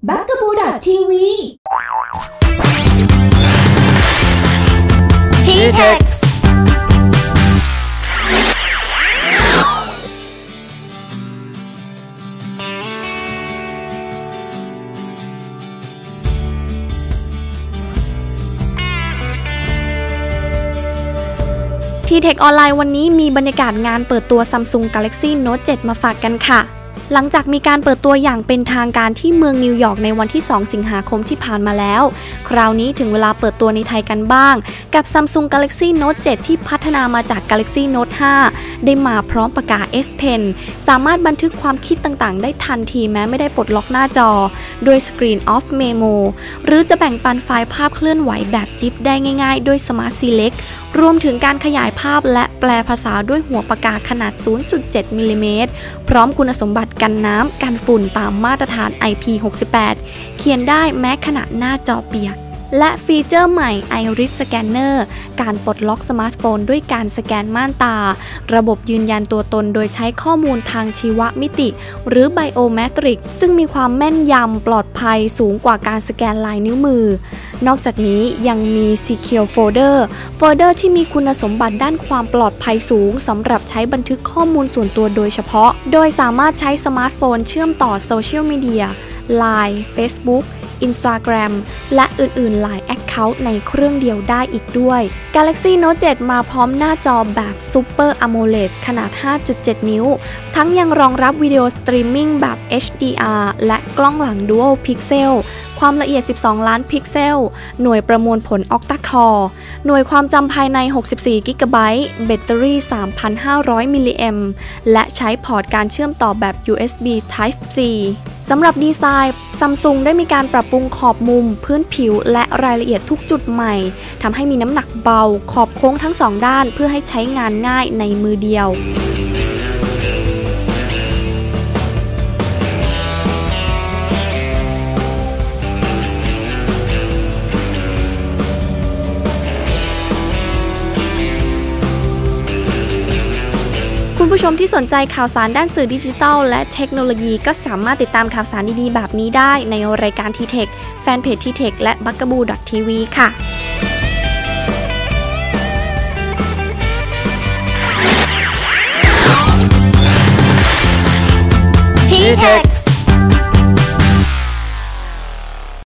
บักกะบูดทีวีทีเท็กทีเทคออนไลน์วันนี้มีบรรยากาศงานเปิดตัว Samsung Galaxy Note 7 มาฝากกันค่ะหลังจากมีการเปิดตัวอย่างเป็นทางการที่เมืองนิวยอร์กในวันที่ 2 สิงหาคมที่ผ่านมาแล้วคราวนี้ถึงเวลาเปิดตัวในไทยกันบ้างกับ Samsung Galaxy Note 7 ที่พัฒนามาจาก Galaxy Note 5 ได้มาพร้อมปากกา S Pen สามารถบันทึกความคิดต่างๆได้ทันทีแม้ไม่ได้ปลดล็อกหน้าจอโดย Screen of Memo หรือจะแบ่งปันไฟล์ภาพเคลื่อนไหวแบบจิ๊บได้ง่ายๆด้วย Smart Select รวมถึงการขยายภาพและแปลภาษาด้วยหัวปากกาขนาด 0.7 มิลลิเมตรพร้อมคุณสมบัติกันน้ำกันฝุ่นตามมาตรฐาน IP68 เขียนได้แม้ขณะหน้าจอเปียกและฟีเจอร์ใหม่ Iris Scanner การปลดล็อกสมาร์ทโฟนด้วยการสแกนม่านตาระบบยืนยันตัวตนโดยใช้ข้อมูลทางชีวมิติหรือ Biometric ซึ่งมีความแม่นยำปลอดภัยสูงกว่าการสแกนลายนิ้วมือนอกจากนี้ยังมี Secure Folder ที่มีคุณสมบัติด้านความปลอดภัยสูงสำหรับใช้บันทึกข้อมูลส่วนตัวโดยเฉพาะโดยสามารถใช้สมาร์ทโฟนเชื่อมต่อโซเชียลมีเดีย Line Facebook Instagram และอื่นๆหลาย Account ในเครื่องเดียวได้อีกด้วย Galaxy Note 7 มาพร้อมหน้าจอแบบ Super AMOLED ขนาด 5.7 นิ้วทั้งยังรองรับวิดีโอสตรีมมิ่งแบบ HDR และกล้องหลัง Dual Pixel ความละเอียด 12 ล้านพิกเซล หน่วยประมวลผล Octa Core หน่วยความจำภายใน 64 กิกะไบต์ แบตเตอรี่ 3,500 มิลลิแอมป์และใช้พอร์ตการเชื่อมต่อแบบ USB Type C สำหรับดีไซน์ Samsung ได้มีการปรับปรุงขอบมุมพื้นผิวและรายละเอียดทุกจุดใหม่ทำให้มีน้ำหนักเบาขอบโค้งทั้งสองด้านเพื่อให้ใช้งานง่ายในมือเดียวคุณผู้ชมที่สนใจข่าวสารด้านสื่อดิจิทัลและเทคโนโลยีก็สามารถติดตามข่าวสารดีๆแบบนี้ได้ในรายการ T-Tech แฟนเพจ T-Tech และ bugaboo.tv ค่ะ T-Tech